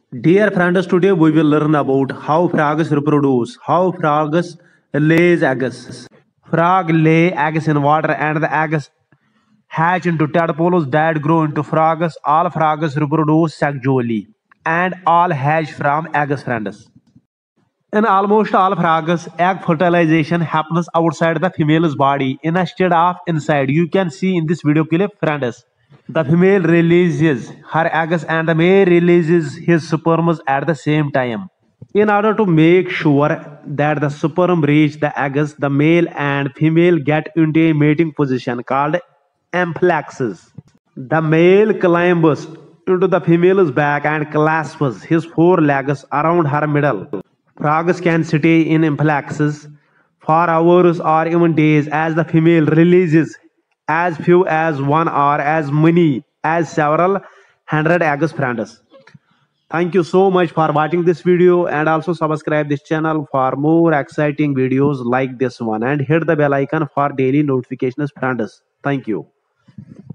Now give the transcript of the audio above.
Dear friends, today we will learn about how frogs reproduce, how frogs lays eggs. Frog lay eggs in water and the eggs hatch into tadpoles that grow into frogs. All frogs reproduce sexually and all hatch from eggs, friends. In almost all frogs, egg fertilization happens outside the female's body instead of inside. You can see in this video clip, friends. The female releases her eggs and the male releases his sperms at the same time. In order to make sure that the sperm reach the eggs, the male and female get into a mating position called amphixis. The male climbs into the female's back and clasps his forelegs around her middle. Frogs can stay in amphixis for hours or even days as the female releases as few as one or as many as several hundred eggs, friends. Thank you so much for watching this video and also subscribe this channel for more exciting videos like this one and hit the bell icon for daily notifications, friends. Thank you.